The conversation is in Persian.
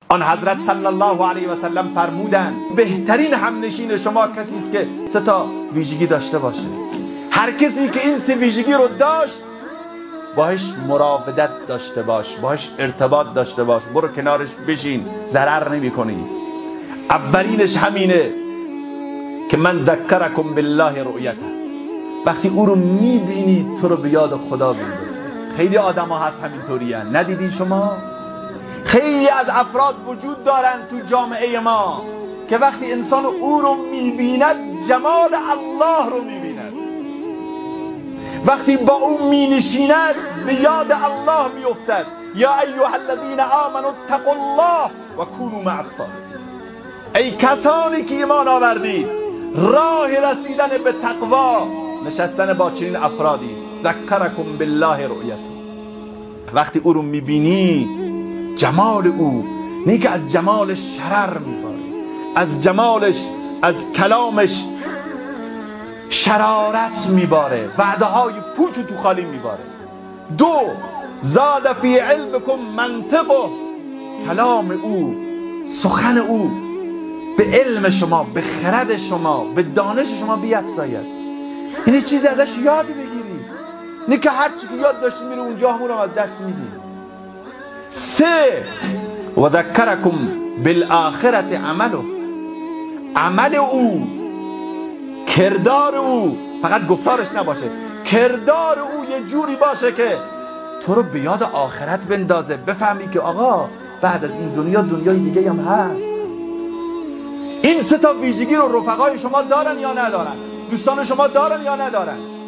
آن حضرت صلی الله علیه و سلم فرمودند بهترین همنشین شما کسی است که 3 تا ویژگی داشته باشه. هر کسی که این 3 ویژگی رو داشت باهاش مراودت داشته باش، باهاش ارتباط داشته باش، برو کنارش بشین، ضرر نمی کنی. اولینش همینه که من ذکرکم بالله رؤیته، وقتی او رو میبینی تو رو به یاد خدا بندازه. خیلی آدم ها هست همینطوری هست. ندیدین شما؟ خیلی از افراد وجود دارن تو جامعه ما که وقتی انسان او رو میبیند جمال الله رو میبیند، وقتی با او مینشیند به یاد الله میافتد. یا ایها الذین آمنوا اتقوا الله و کونوا مع الصادقین. ای کسانی که ایمان آوردید، راه رسیدن به تقوا نشستن با چنین افرادی است. ذکرکم بالله رؤیته، وقتی او رو میبینی جمال او، نه که از جمالش شرر میباره، از جمالش، از کلامش شرارت میباره، وعده های پوچ و تو خالی میباره. 2 زاد فی علمکم منطقه، کلام او، سخن او به علم شما، به خرد شما، به دانش شما بیفزاید. یعنی چیزی ازش یاد بگیری، نه که هر چی که یاد داشتی میره اونجا همون رو از دست میدی. 3 و ذکرکم بالآخرة عمله، عمل او، کردار او، فقط گفتارش نباشه، کردار او یه جوری باشه که تو رو به یاد آخرت بندازه. بفهمی که آقا بعد از این دنیا دنیای دیگه هم هست. این 3 تا ویژگی رو رفقای شما دارن یا ندارن؟ دوستان شما دارن یا ندارن؟